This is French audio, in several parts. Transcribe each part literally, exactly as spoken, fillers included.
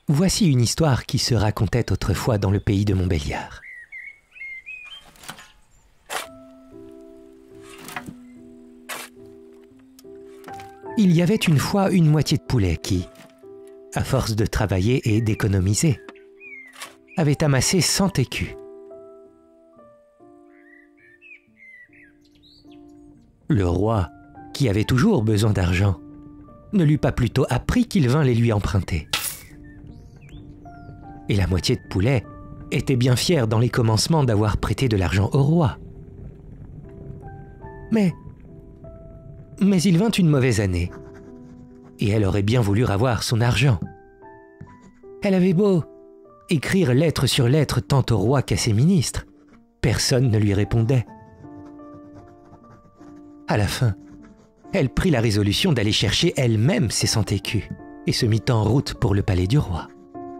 Voici une histoire qui se racontait autrefois dans le pays de Montbéliard. Il y avait une fois une moitié de poulet qui, à force de travailler et d'économiser, avait amassé cent écus. Le roi, qui avait toujours besoin d'argent, ne l'eût pas plutôt appris qu'il vint les lui emprunter. Et la moitié de poulet était bien fière dans les commencements d'avoir prêté de l'argent au roi. Mais, mais il vint une mauvaise année, et elle aurait bien voulu avoir son argent. Elle avait beau écrire lettre sur lettre tant au roi qu'à ses ministres, personne ne lui répondait. À la fin, elle prit la résolution d'aller chercher elle-même ses cent écus et se mit en route pour le palais du roi.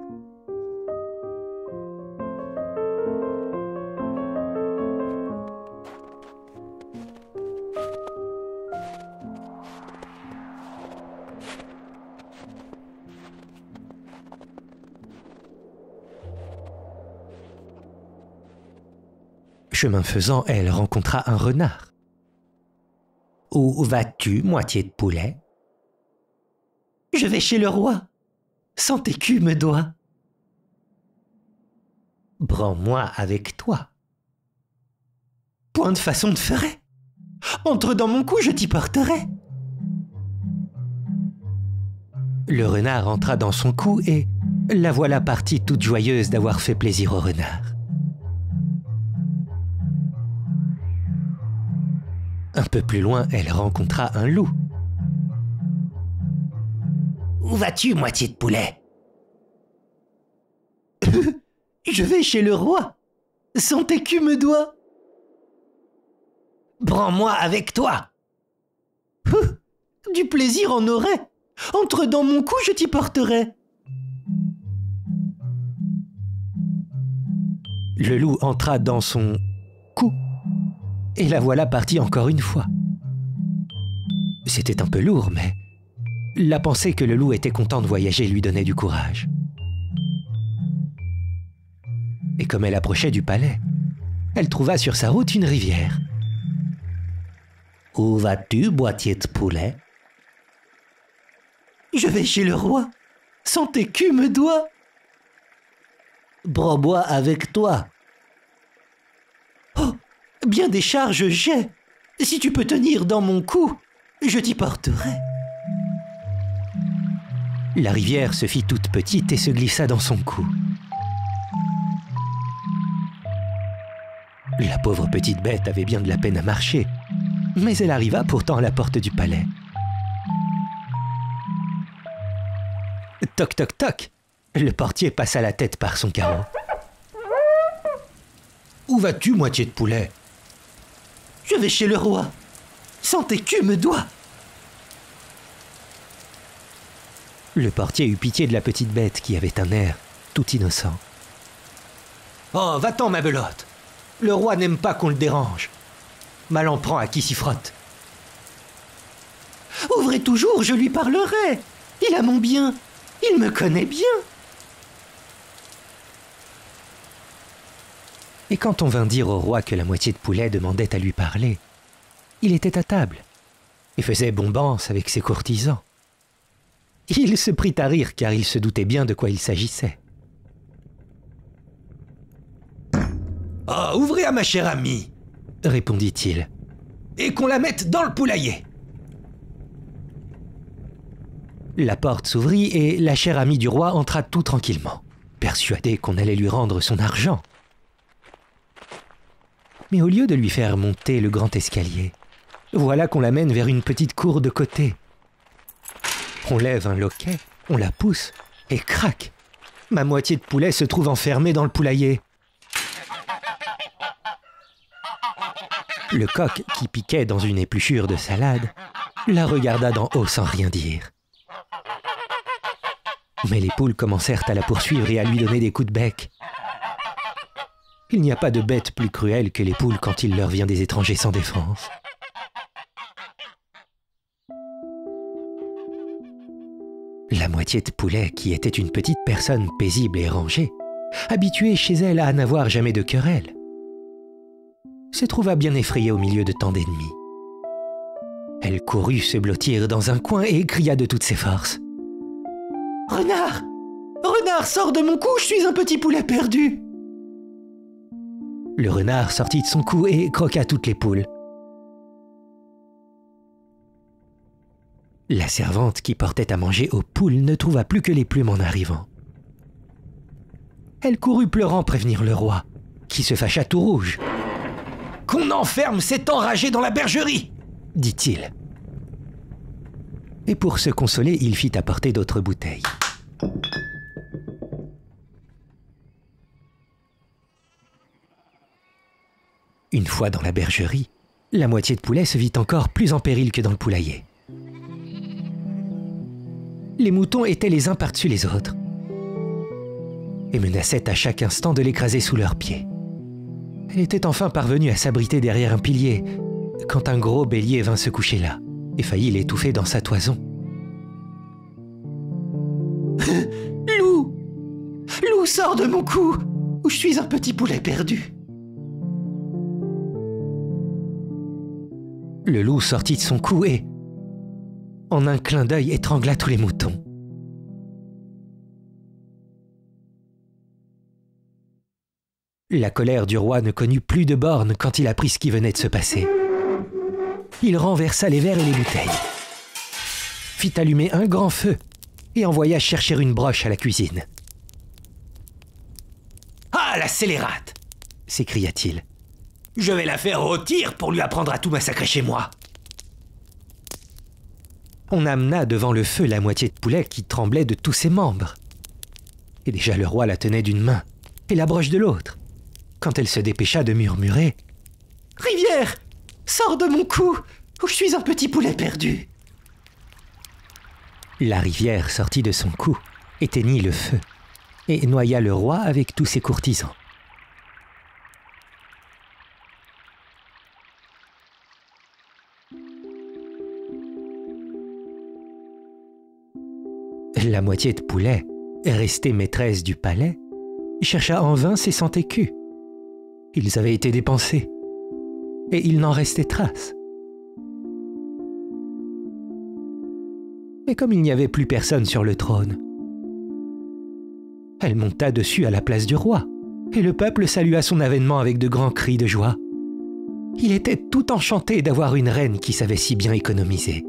Chemin faisant, elle rencontra un renard. « Où vas-tu, moitié de poulet ?»« Je vais chez le roi. Cent écus me doit. »« Prends-moi avec toi. »« Point de façon de ferait. Entre dans mon cou, je t'y porterai. » Le renard entra dans son cou et la voilà partie toute joyeuse d'avoir fait plaisir au renard. Un peu plus loin, elle rencontra un loup. « Où vas-tu, moitié de poulet ?»« Je vais chez le roi. Cent écus me doit. »« Prends-moi avec toi. »« Du plaisir en aurait. Entre dans mon cou, je t'y porterai. » Le loup entra dans son cou. Et la voilà partie encore une fois. C'était un peu lourd, mais la pensée que le loup était content de voyager lui donnait du courage. Et comme elle approchait du palais, elle trouva sur sa route une rivière. « Où vas-tu, boîtier de poulet ?»« Je vais chez le roi. Cent écus me doit. »« Prends-moi avec toi. » Bien des charges j'ai. Si tu peux tenir dans mon cou, je t'y porterai. La rivière se fit toute petite et se glissa dans son cou. La pauvre petite bête avait bien de la peine à marcher, mais elle arriva pourtant à la porte du palais. Toc toc toc, le portier passa la tête par son carreau. « Où vas-tu, moitié de poulet ?»« Je vais chez le roi. Cent écus me doit. » Le portier eut pitié de la petite bête qui avait un air tout innocent. « Oh, va-t'en, ma belote. Le roi n'aime pas qu'on le dérange. Mal en prend à qui s'y frotte. »« Ouvrez toujours, je lui parlerai. Il a mon bien. Il me connaît bien. » Et quand on vint dire au roi que la moitié de poulet demandait à lui parler, il était à table et faisait bombance avec ses courtisans. Il se prit à rire car il se doutait bien de quoi il s'agissait. « Oh, ouvrez à ma chère amie !» répondit-il, « et qu'on la mette dans le poulailler !» La porte s'ouvrit et la chère amie du roi entra tout tranquillement, persuadée qu'on allait lui rendre son argent. Mais au lieu de lui faire monter le grand escalier, voilà qu'on l'amène vers une petite cour de côté. On lève un loquet, on la pousse, et crac, ma moitié de poulet se trouve enfermée dans le poulailler. Le coq, qui piquait dans une épluchure de salade, la regarda d'en haut sans rien dire. Mais les poules commencèrent à la poursuivre et à lui donner des coups de bec. Il n'y a pas de bête plus cruelle que les poules quand il leur vient des étrangers sans défense. La moitié de poulet, qui était une petite personne paisible et rangée, habituée chez elle à n'avoir jamais de querelle, se trouva bien effrayée au milieu de tant d'ennemis. Elle courut se blottir dans un coin et cria de toutes ses forces. « Renard! Renard, sors de mon cou, je suis un petit poulet perdu !» Le renard sortit de son cou et croqua toutes les poules. La servante qui portait à manger aux poules ne trouva plus que les plumes en arrivant. Elle courut pleurant prévenir le roi, qui se fâcha tout rouge. « Qu'on enferme cet enragé dans la bergerie !» dit-il. Et pour se consoler, il fit apporter d'autres bouteilles. Une fois dans la bergerie, la moitié de poulet se vit encore plus en péril que dans le poulailler. Les moutons étaient les uns par-dessus les autres et menaçaient à chaque instant de l'écraser sous leurs pieds. Elle était enfin parvenue à s'abriter derrière un pilier quand un gros bélier vint se coucher là et faillit l'étouffer dans sa toison. « Loup! Loup, sors de mon cou, ou je suis un petit poulet perdu !» Le loup sortit de son cou et, en un clin d'œil, étrangla tous les moutons. La colère du roi ne connut plus de bornes quand il apprit ce qui venait de se passer. Il renversa les verres et les bouteilles, fit allumer un grand feu et envoya chercher une broche à la cuisine. « Ah, la scélérate !» s'écria-t-il. « Je vais la faire rôtir pour lui apprendre à tout massacrer chez moi !» On amena devant le feu la moitié de poulet qui tremblait de tous ses membres. Et déjà le roi la tenait d'une main et la broche de l'autre, quand elle se dépêcha de murmurer « Rivière, sors de mon cou, ou je suis un petit poulet perdu !» La rivière sortit de son cou, éteignit le feu et noya le roi avec tous ses courtisans. La moitié de poulet, restée maîtresse du palais, chercha en vain ses cent écus. Ils avaient été dépensés, et il n'en restait trace. Mais comme il n'y avait plus personne sur le trône, elle monta dessus à la place du roi, et le peuple salua son avènement avec de grands cris de joie. Il était tout enchanté d'avoir une reine qui savait si bien économiser.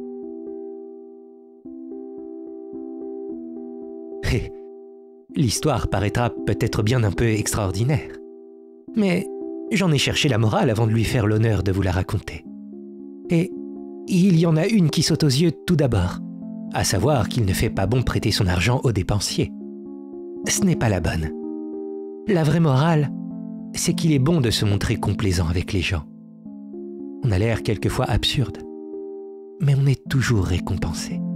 Et l'histoire paraîtra peut-être bien un peu extraordinaire, mais j'en ai cherché la morale avant de lui faire l'honneur de vous la raconter. Et il y en a une qui saute aux yeux tout d'abord, à savoir qu'il ne fait pas bon prêter son argent aux dépensiers. Ce n'est pas la bonne. La vraie morale, c'est qu'il est bon de se montrer complaisant avec les gens. On a l'air quelquefois absurde, mais on est toujours récompensé.